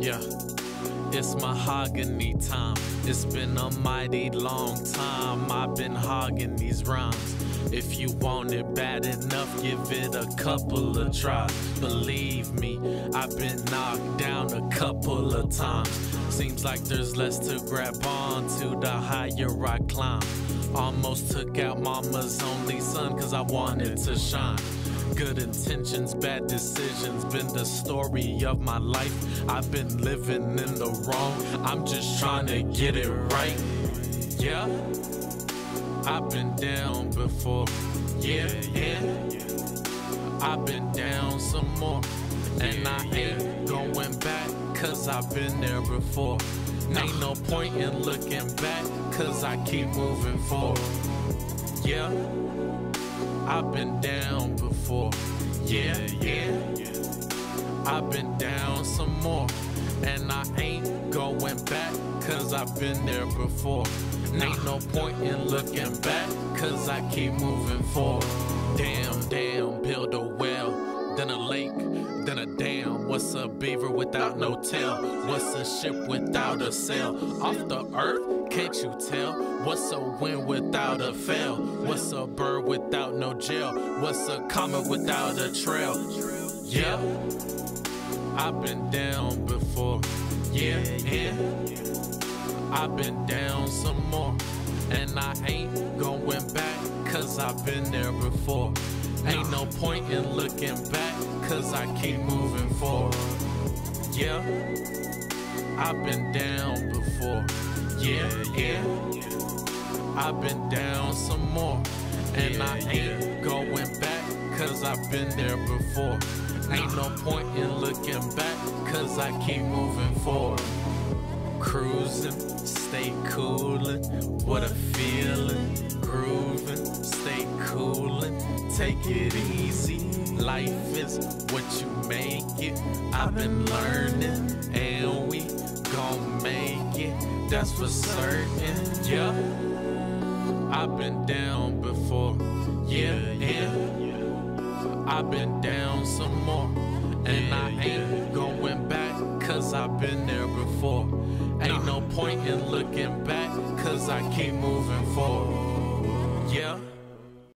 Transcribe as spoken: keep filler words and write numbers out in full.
Yeah, it's mahogany time. It's been a mighty long time I've been hogging these rhymes. If you want it bad enough, give it a couple of tries. Believe me, I've been knocked down a couple of times. Seems like there's less to grab on to the higher I climb. Almost took out mama's only son cause I wanted to shine. Good intentions, bad decisions, been the story of my life. I've been living in the wrong, I'm just trying to get it right. Yeah, I've been down before. Yeah, yeah, I've been down some more. And I ain't going back cause I've been there before. Ain't no point in looking back cause I keep moving forward. Yeah, I've been down before. Yeah, yeah, I've been down some more. And I ain't going back cause I've been there before. Ain't no point in looking back cause I keep moving forward. Damn, damn, build a well, then a lake, then a dam. What's a beaver without no tail? What's a ship without a sail? Off the earth, can't you tell? What's a wind without a fail? What's a bird without no jail? What's a comet without a trail? Yeah, I've been down before. Yeah, yeah, I've been down some more. And I ain't going back cause I've been there before. Ain't no point in looking back cause I keep moving forward. Yeah, I've been down before. Yeah, yeah, I've been down some more. And I ain't going back cause I've been there before. Ain't no point in looking back cause I keep moving forward. Cruising, stay coolin', what a feeling. Grooving, stay coolin', take it easy. Life is what you make it. I've been learning and we gon' make it, that's for certain. Yeah, I've been down before. Yeah, yeah, I've been down some more. And I ain't going back cause I've been there before. Ain't no point in looking back cause I keep moving forward. Yeah,